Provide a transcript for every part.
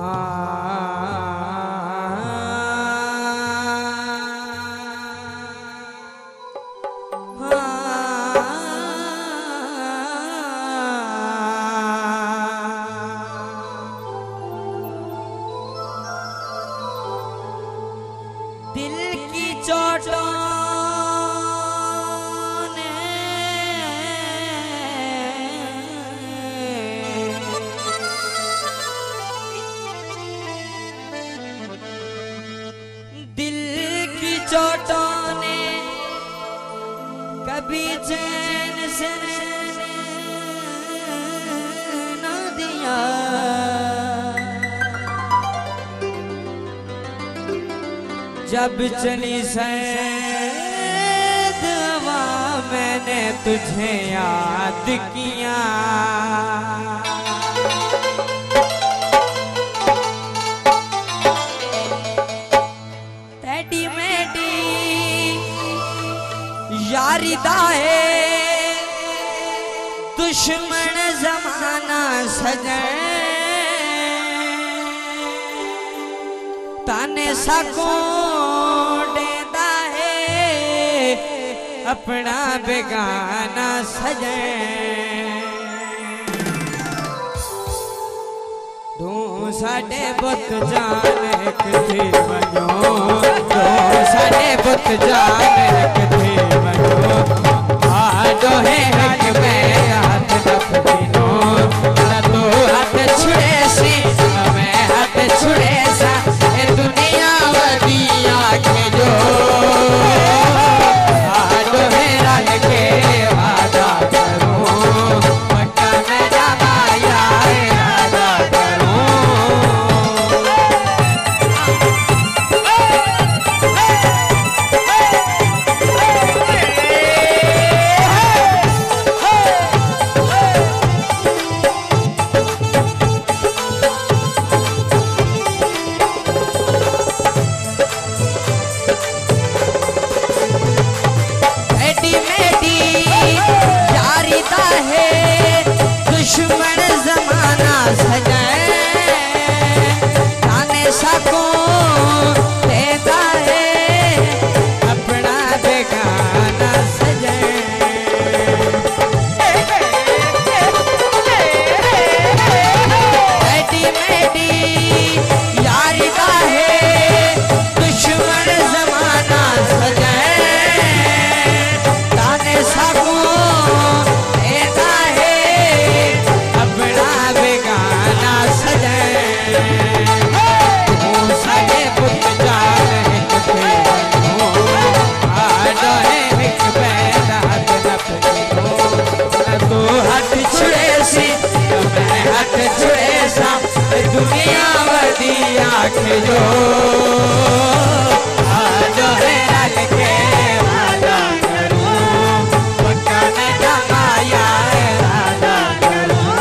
दिल की चोटों ने दिल की चोटों ने कभी चैन से न दिया। जब चली सैद हवा मैंने तुझे याद किया। तेरी मेरी यारी दा है दुश्मन जमाना सजन ताने सको देता है अपना बेगाना सजन। तू साडे बुत जान किथे वञो, तू साडे बुत जान किथे वञो। आडो है हक में हाथ दफनो न तू हाथ छुड़े सी मैं हाथ छुड़े सा। दुनिया वदिया के जो आडो है रल के वादा करूं मक्का में जमाया इरादा करूं। दुश्मन जमाना सजाए ताने सको देता है अपना बेगाना सजाए। बेटी बेटी यारी का है दुश्मन जमाना सजाए ताने सको दुनिया वदिया के जो आजो है रल के वादा करूं मक्का में जमाया इरादा करूं।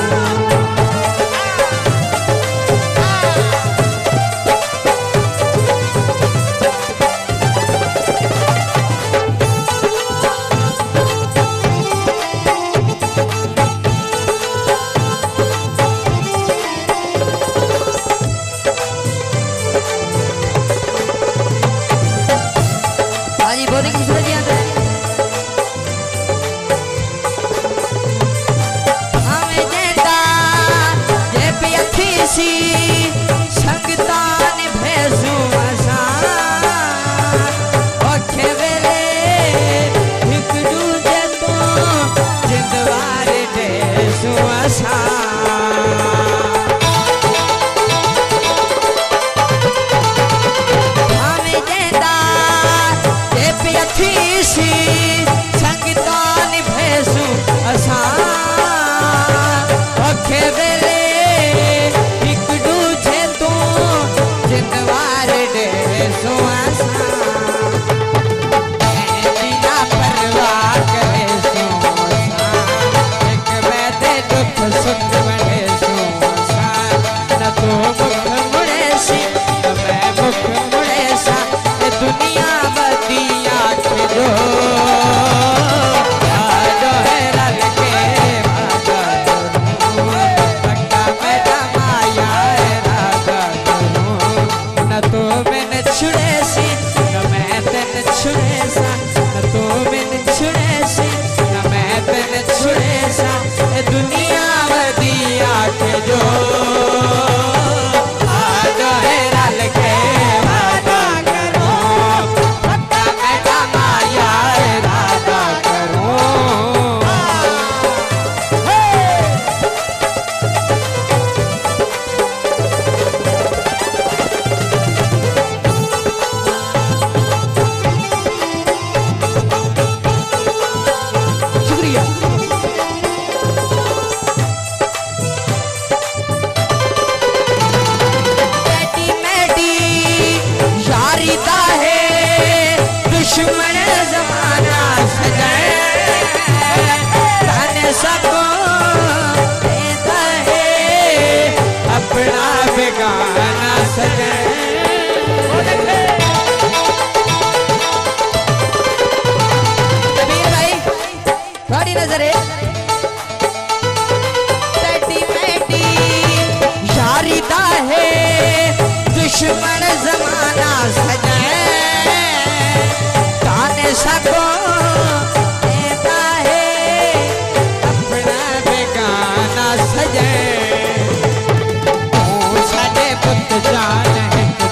संगतान भेजू असा औखे वेले एक दूजे तो जिंदवार देसू असा। हमें जेदा जे पियथी सी संगतान भेजू असा औखे वेले एक छुड़े सी न मैं तेन छुड़े सा न तू मैन छुड़े सी न मैं तेन छुड़े सा ए दुनिया वदिया के जो आज है रल के वादा करो पक्का मैं माया इरादा करो दुश्मन जमाना सजाए ताने सबको देता है अपना बेगाना सजाए कबीर भाई थोड़ी नजर है बेटी बेटी यारीदा है दुश्मन जमाना सजाए सबको देता है अपना बेगाना सजे साडे पुत जान एक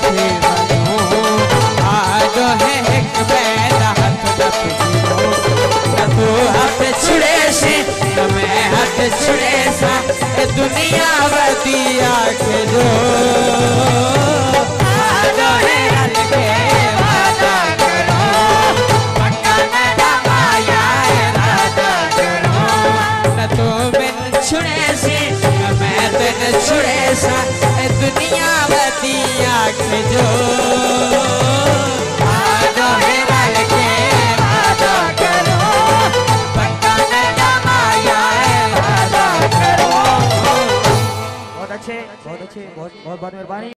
आज है एक पैदा हाथ न तू हाथ छुड़े से न मैं हाथ छुड़े सा दुनिया वदिया के जो आज है रल के वादा छुड़े से मैं तेन छुड़े सा दुनिया वदिया के जो आज है रल के वादा करो पक्का मैं माया वादा करो। बहुत अच्छे बहुत बहुत मेहरबानी।